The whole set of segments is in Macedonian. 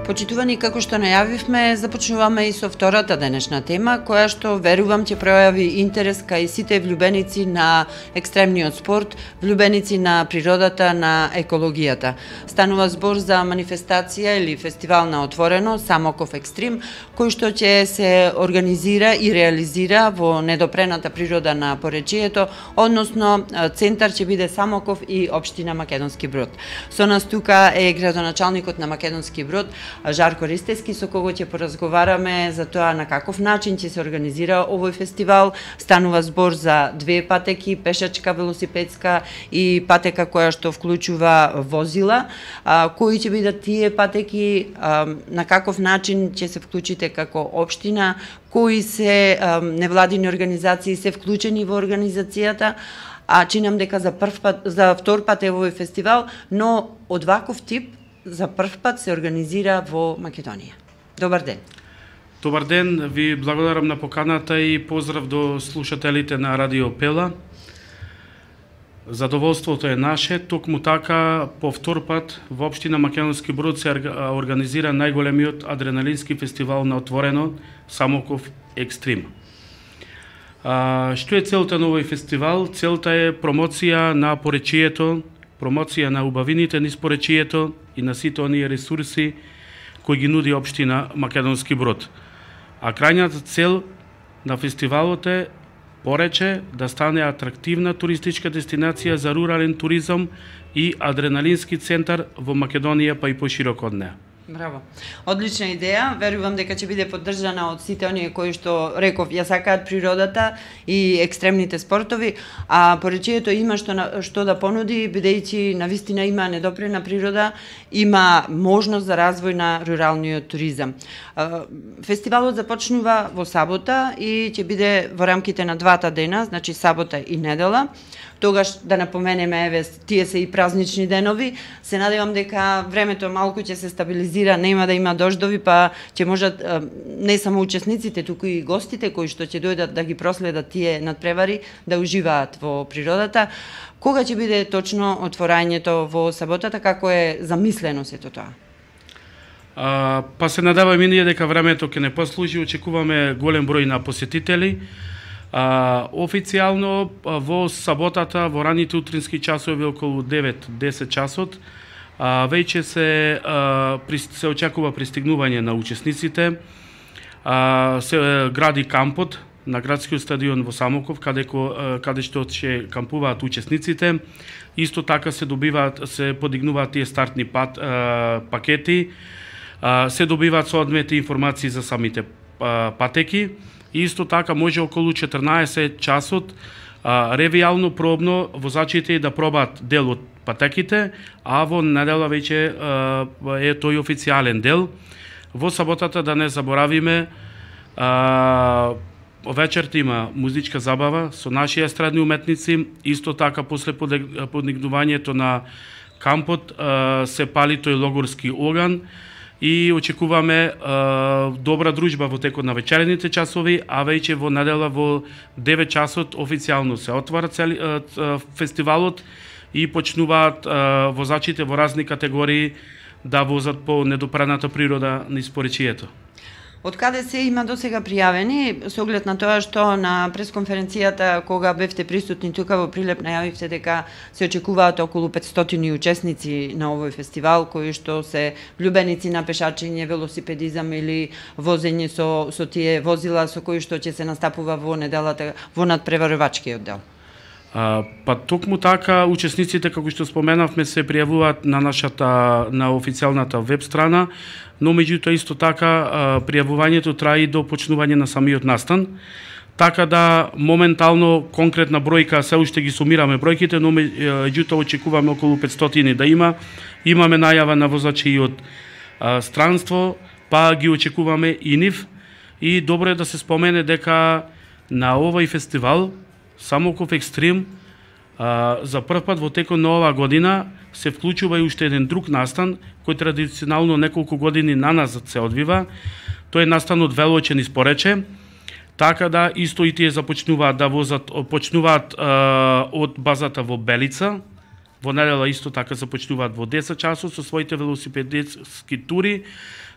Почитувани, како што најавивме, започнуваме и со втората денешна тема, која што верувам ќе пројави интерес кај сите влюбеници на екстремниот спорт, влюбеници на природата, на екологијата. Станува збор за манифестација или фестивал на отворено Самоков Екстрим, кој што ќе се организира и реализира во недопрената природа на Поречието, односно центар ќе биде Самоков и општина Македонски Брод. Со нас тука е градоначалникот на Македонски Брод, Жарко Ристевски, со кого ќе поразговараме за тоа на каков начин ќе се организира овој фестивал. Станува збор за две патеки, пешачка, велосипедска и патека која што вклучува возила. Кои ќе бидат тие патеки, на каков начин ќе се вклучите како општина, кои се невладини организации се вклучени во организацијата, а чинам дека за втор пат е овој фестивал, но од ваков тип за прв пат се организира во Македонија. Добар ден. Добар ден, ви благодарам на поканата и поздрав до слушателите на Радио Пела. Задоволството е наше, токму така по втор пат во општина Македонски Брод се организира најголемиот адреналински фестивал на отворено Самоков Екстрим. Што е целта на овој фестивал? Целта е промоција на Поречието, промоција на убавините низ Поречието и на сите оние ресурси кои ги нуди општина Македонски Брод. А крајната цел на фестивалот е Порече да стане атрактивна туристичка дестинација за рурален туризам и адреналински центар во Македонија, па и пошироко од неа. Браво. Одлична идеја. Верувам дека ќе биде поддржана од сите оние кои што реков ја сакаат природата и екстремните спортови, а Поречието има што да понуди, бидејќи навистина има недопрена природа, има можност за развој на руралниот туризам. Фестивалот започнува во сабота и ќе биде во рамките на двата дена, значи сабота и недела. Тогаш да напоменеме, еве, тие се и празнични денови. Се надевам дека времето малку ќе се стабилизира, нема да има дождови, па ќе можат не само учесниците, туку и гостите кои што ќе дојдат да ги проследат тие надпревари, да уживаат во природата. Кога ќе биде точно отворањето во саботата, како е замислено сето тоа? Па се надеваме ние дека времето ќе не послужи, очекуваме голем број на посетители. Официјално во саботата, во раните утрински часови околу 9-10 часот, веќе се очекува пристигнување на учесниците. Се гради кампот на градскиот стадион во Самоков, каде што ќе кампуваат учесниците. Исто така се подигнуваат тие стартни пакети, се добиваат соодветни информации за самите патеки. Исто така може околу 14 часот ревијално пробно возачите да пробаат дел од патеките, а во недела веќе е тој официјален дел. Во саботата, да не заборавиме, вечерта има музичка забава со наши естрадни уметници. Исто така после подигнувањето на кампот се пали тој логорски оган и очекуваме добра дружба во текот на вечерните часови, а веќе во недела во 9 часот официјално се отвара фестивалот и почнуваат возачите во разни категории да возат по недопрената природа низ Поречието. Од каде се има досега пријавени, со оглед на тоа што на пресконференцијата кога бевте присутни тука во Прилеп најавивте дека се очекуваат околу 500 учесници на овој фестивал кои што се влюбеници на пешачење, велосипедизам или возење со тие возила со кои што ќе се настапува во неделата во надпреварувачкиот дел. Па токму така учесниците, како што споменавме, се пријавуваат на официјалната веб страна, но меѓутоа исто така пријавувањето трае и до почнување на самиот настан. Така да моментално конкретна бројка се уште ги сумираме бројките, но меѓутоа очекуваме околу 500 да има. Имаме најава на возачи и од странство, па ги очекуваме и нив. И добро е да се спомене дека на овој фестивал Самоков Екстрим за прв пат во текот на оваа година се вклучува и уште еден друг настан кој традиционално неколку години наназад се одвива. Тој е настанот Велојче низ Порече. Така да исто и тие започнуваат да почнуваат од базата во Белица. Во недела исто така започнуваат во 10 часот со своите велосипедски тури.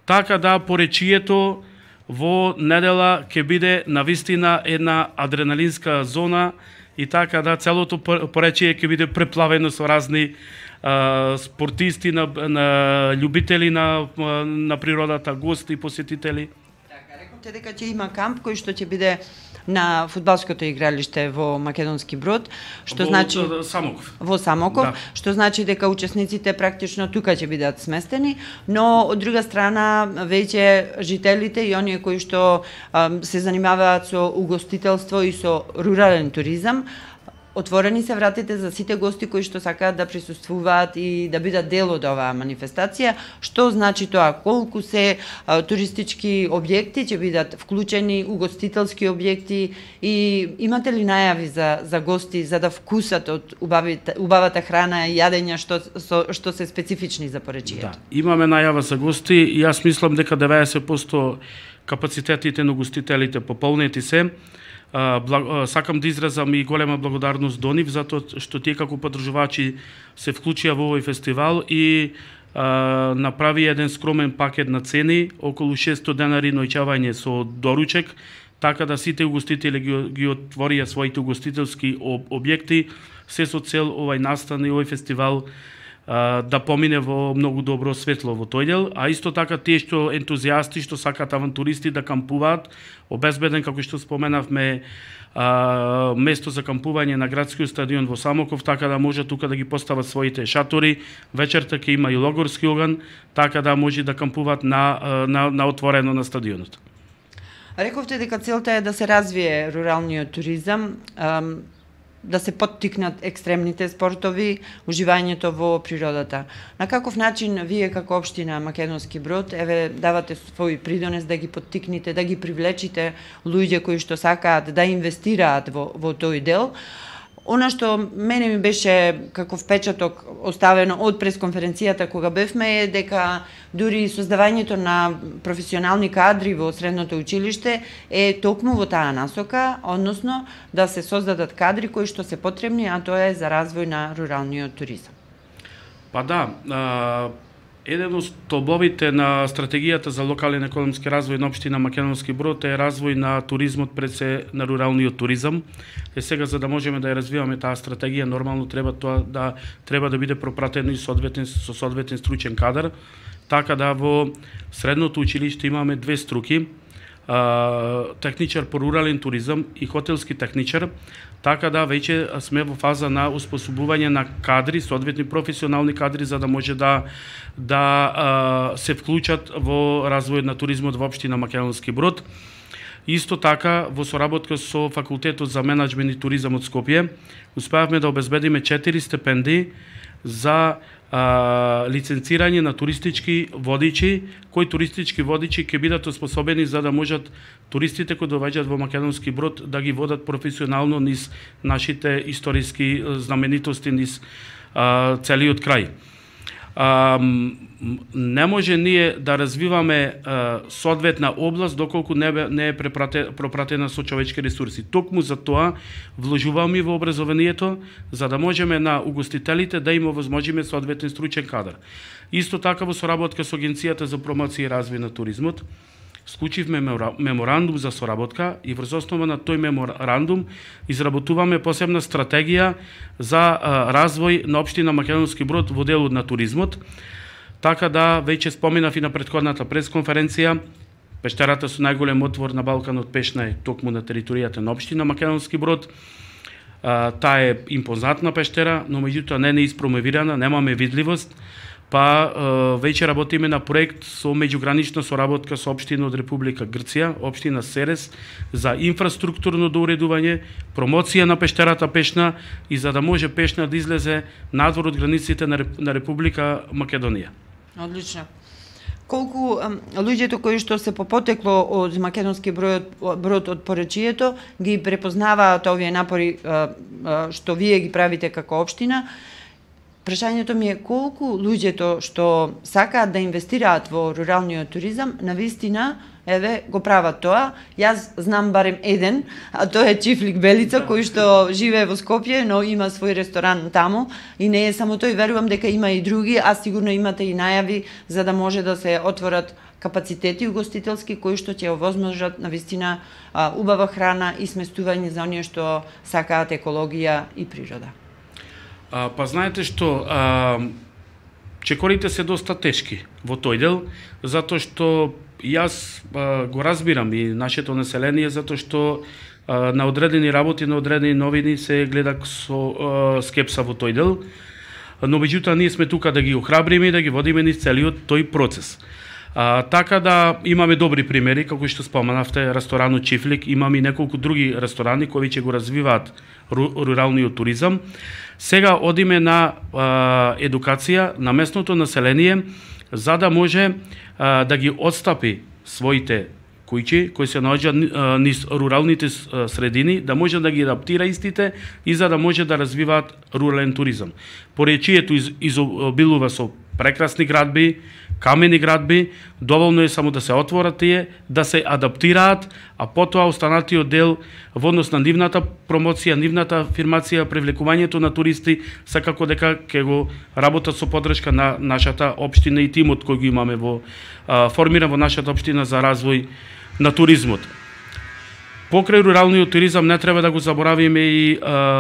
така да поречието во недела ќе биде навистина една адреналинска зона и така да целото поречие ќе биде преплавено со разни спортисти, на љубители на природата, гости, посетители. Така, рековте дека ќе има камп кој што ќе биде на фудбалското игралиште во Македонски Брод, што значи Самоков. Во Самоков, да. Што значи дека учесниците практично тука ќе бидат сместени, но од друга страна веќе жителите и оние кои што се занимаваат со угостителство и со рурален туризам, отворени се вратите за сите гости кои што сакаат да присуствуваат и да бидат дел од оваа манифестација. Што значи тоа? Колку се туристички објекти ќе бидат вклучени, угостителски објекти, и имате ли најави за гости за да вкусат од убавата храна и јадења што се специфични за поречието? Да, имаме најава за гости и јас мислам дека 90% капацитетите на гостителите пополнети се. Сакам да изразам и голема благодарност до нив, затоа што тие како подржувачи се вклучија во овој фестивал и направи еден скромен пакет на цени, околу 600 денари ноќавање со доручек, така да сите угостители ги отворија своите угостителски објекти, се со цел овај настан и овој фестивал да помине во многу добро светло во тој дел, а исто така тие што ентузијасти, што сакаат авантуристи да кампуваат, обезбеден, како што споменавме, место за кампување на градскиот стадион во Самоков, така да може тука да ги постават своите шатори, вечерта ќе има и логорски оган, така да може да кампуваат на отворено на стадионот. Рековте дека целта е да се развие руралниот туризам, да се поттикнат екстремните спортови, уживањето во природата. На каков начин вие како општина Македонски Брод давате свој придонес да ги поттикнете, да ги привлечите луѓе кои што сакаат да инвестираат во тој дел? Она што мене ми беше како впечаток оставено од пресконференцијата кога бевме е дека дури создавањето на професионални кадри во средното училиште е токму во таа насока, односно да се создадат кадри кои што се потребни, а тоа е за развој на руралниот туризам. Па да, еден од столбовите на стратегијата за локален економски развој на општина Македонски Брод е развој на туризмот, пред се на руралниот туризам. Сега за да можеме да ја развиваме таа стратегија, нормално треба да биде пропратено и со соодветен стручен кадар. Така да во средното училиште имаме две струки, техничар по рурален туризам и хотелски техничар, така да веќе сме во фаза на успособување на кадри, соодветни професионални кадри, за да може да се вклучат во развојот на туризмот во општина Македонски Брод. Исто така, во соработка со Факултетот за менаџмент и туризам од Скопје, успеавме да обезбедиме 4 стипендии за лиценцирање на туристички водичи, кои туристички водичи ќе бидатоспособени за да можат туристите кои доаѓаат во Македонски Брод да ги водат професионално низ нашите историски знаменитости, низ целиот крај. Не може ние да развиваме соодветна област доколку не е пропратена со човечки ресурси. Токму за тоа вложуваме во образованието, за да можеме на угостителите да им овозможиме соодветен стручен кадар. Исто така во соработка со Агенцијата за промоција и развој на туризмот, склучивме меморандум за соработка и врз основа на тој меморандум изработуваме посебна стратегија за развој на општина Македонски Брод во делот на туризмот. Така да, веќе споменав и на претходната пресконференција, пештерата со најголем отвор на Балканот Пешна е токму на територијата на општина Македонски Брод. Таа е импозантна пештера, но меѓутоа не е испромовирана, немаме видливост, па веќе работиме на проект со меѓугранична соработка со општина од Република Грција, општина Серес, за инфраструктурно доуредување, промоција на пештерата Пешна и за да може Пешна да излезе надвор од границите на Република Македонија. Одлично. Колку луѓето кои што се по потекло од Македонски Брод од поречието ги препознаваат овие напори што вие ги правите како општина? Прашањето ми е колку луѓето што сакаат да инвестираат во руралниот туризам, навистина, го прават тоа. Јас знам барем еден, а тоа е Чифлик Белица, кој што живее во Скопје, но има свој ресторан таму. И не е само тој, верувам дека има и други, а сигурно имате и најави за да може да се отворат капацитети угостителски кои што ќе овозможат навистина убава храна и сместување за оние што сакаат екологија и природа. Па знаете што, чекорите се доста тешки во тој дел, затоа што јас го разбирам и нашето население, затоа што на одредени работи, на одредени новини се гледа со скепса во тој дел, но меѓутоа ние сме тука да ги охрабриме и да ги водиме низ целиот тој процес. Така да имаме добри примери, како што споменавте, ресторанот Чифлик, имаме и неколку други ресторани кои ќе го развиваат руралниот туризам. Сега одиме на едукација на местното население, за да може да ги отстапи своите куќи кои се наоѓаат низ руралните средини, да може да ги адаптира истите и за да може да развиваат рурален туризам. Поречието изобилува со прекрасни градби, камени градби, доволно е само да се отворат тие, да се адаптираат, а потоа останатиот дел во однос на нивната промоција, нивната афирмација, привлекувањето на туристи, секако дека ќе го работат со поддршка на нашата општина и тимот кој го имаме формиран во нашата општина за развој на туризмот. Покрај руралниот туризам не треба да го заборавиме и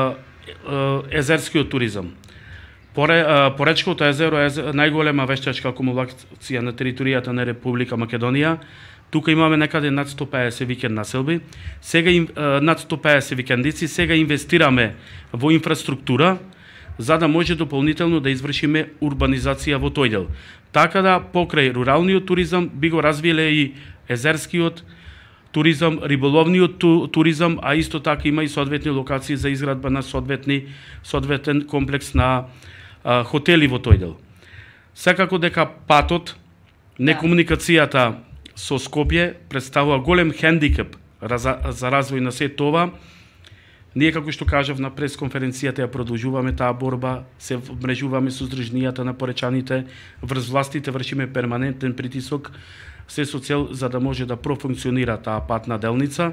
езерскиот туризам. Поречкото езеро е најголема вештачка акумулација на територијата на Република Македонија. Тука имаме некаде над 150 викенд населби, сега над 150 викендици, сега инвестираме во инфраструктура за да може дополнително да извршиме урбанизација во тој дел. Така да покрај руралниот туризам би го развиле и езерскиот туризам, риболовниот туризам, а исто така има и соодветни локации за изградба на соодветен комплекс на хотели во тој дел. Секако дека патот, некомуникацијата со Скопје представува голем хендикеп за развој на се това. Ние, како што кажав на пресконференцијата, ја продолжуваме таа борба, се вмрежуваме со здружнијата на поречаните, врз властите вршиме перманентен притисок, се со цел за да може да профункционира таа патна делница.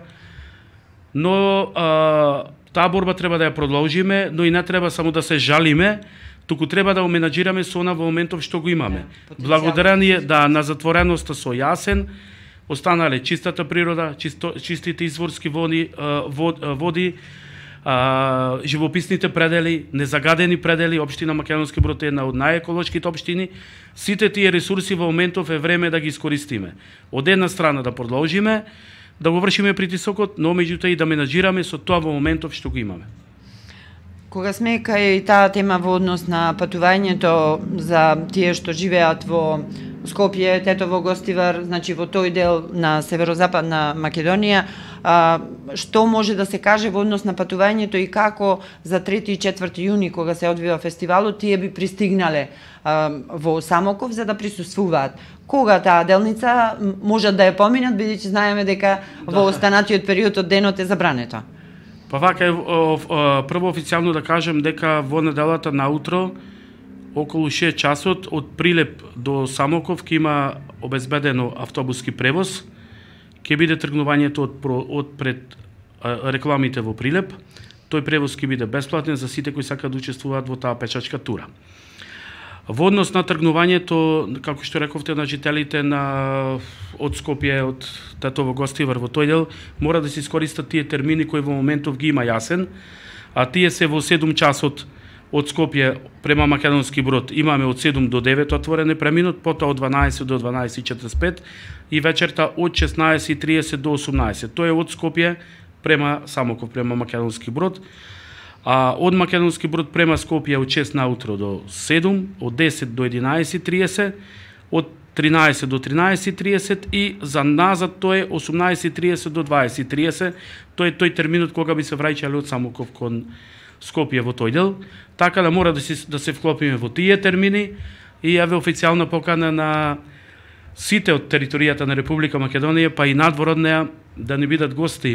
Но таа борба треба да ја продолжиме, но и не треба само да се жалиме, туку треба да оменаџираме со она во моментов што го имаме. Благодарение на затвореноста со Јасен, останале чистата природа, чистите изворски води, живописните предели, незагадени предели, општина Македонски Брод е една од најеколошките општини. Сите тие ресурси во моментов е време да ги искористиме. Од една страна да продолжиме, да го вршиме притисокот, но меѓутоа и да менаџираме со тоа во моментов што го имаме. Кога сме кај таа тема во однос на патувањето за тие што живеат во Скопје, Тетово, Гостивар, значи во тој дел на северозападна Македонија, што може да се каже во однос на патувањето и како за 3 и 4 јуни кога се одвива фестивалот, тие би пристигнале во Самоков за да присуствуваат? Кога таа делница можат да ја поминат, бидејќи знаеме дека во останатиот период од денот е забрането? Па вака е, прво официјално да кажем дека во неделата наутро, околу 6 часот, од Прилеп до Самоков ќе има обезбедено автобуски превоз, ќе биде тргнувањето од пред рекламите во Прилеп. Тој превоз ќе биде бесплатен за сите кои сакаат да учествуваат во таа пешачка тура. Во однос на тргнувањето, како што рековте, на жителите од Скопје, од Тетово, Гостивар во тој дел, мора да се искористат тие термини кои во моментов ги има Јасен, а тие се во 7 часот од Скопје према Македонски Брод. Имаме од 7 до 9 отворен преминот, потоа од 12 до 12:45 и вечерта од 16:30 до 18. Тоа е од Скопје према Самоков, према Македонски Брод. А од Македонски Брод према Скопје од 6 наутро до 7, од 10 до 11:30, од 13 до 13:30 и за назад тоа е 18:30 до 20:30. Тоа е тој терминот кога би се враќале од Самоков кон Скопје во тој дел. Така да мора да се вклопиме во тие термини и еве официјална покана на сите од територијата на Република Македонија, па и надвор од неа, да не бидат гости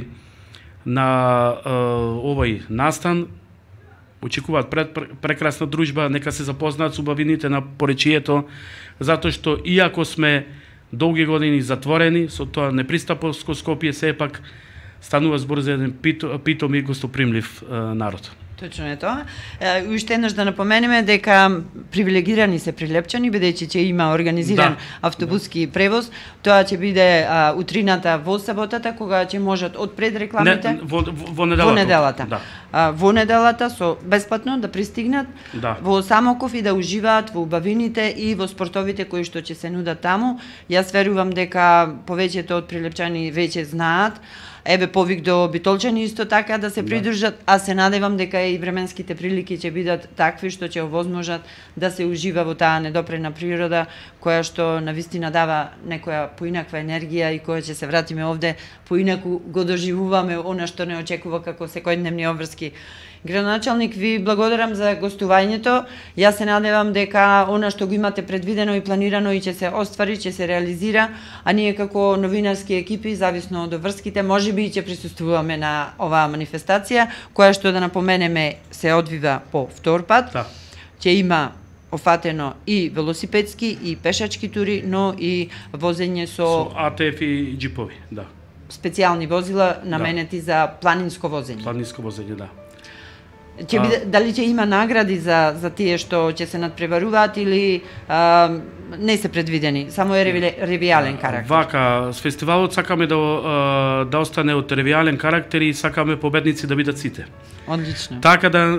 на овој настан. Очекуваат прекрасна дружба, нека се запознаат со убавините на поречието, затоа што иако сме долги години затворени, со тоа непристапско Скопје сепак станува збор за еден питом и гостопримлив народ. Точно е тоа. Уште еднаш да напоменеме дека привилегирани се Прилепчани, бидејќи ќе има организиран автобуски превоз. Тоа ќе биде утрината во саботата, кога ќе можат од пред рекламите во неделата. Да. Во неделата со бесплатно да пристигнат во Самоков и да уживаат во убавините и во спортовите кои што ќе се нудат таму. Јас верувам дека повеќето од Прилепчани веќе знаат. Еве повик до Битолчани исто така да се придружат, а се надевам дека и временските прилики ќе бидат такви што ќе овозможат да се ужива во таа недопрена природа која што навистина дава некоја поинаква енергија и која ќе се вратиме овде поинаку го доживуваме она што не очекува како секојдневни обврски. Градоначалник, ви благодарам за гостувањето. Јас се надевам дека она што го имате предвидено и планирано и ќе се оствари, ќе се реализира, а ние како новинарски екипи, зависно од врските, можеби ќе присуствуваме на оваа манифестација, која што да напоменеме се одвива по втор пат. Ќе има офатено и велосипедски и пешачки тури, но и возење со АТФ и джипови, специјални возила наменети за планинско возење. Планинско возење, да. Дали ќе има награди за тие што ќе се надпреваруваат или не се предвидени, само е ревијален карактер? Вака, с фестивалот сакаме да остане од ревијален карактер и сакаме победници да бидат сите. Одлично. Така да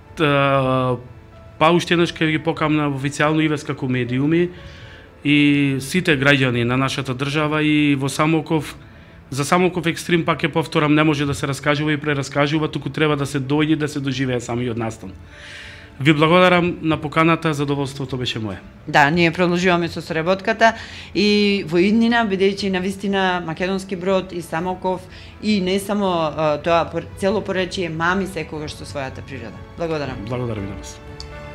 па уште еднаш ќе ги покамна официјално и вес како медиуми и сите граѓани на нашата држава и во Самоков. За Самоков Екстрим, пак ќе повторам, не може да се раскажува и прераскажува, туку треба да се дојде да се доживее самиот настан. Ви благодарам на поканата, задоволството беше мое. Да, ние продолжуваме со соработката и во иднина, бидејќи навистина Македонски брод и Самоков и не само тоа цело поречие мами секогаш со својата природа. Благодарам. Благодарам и на вас.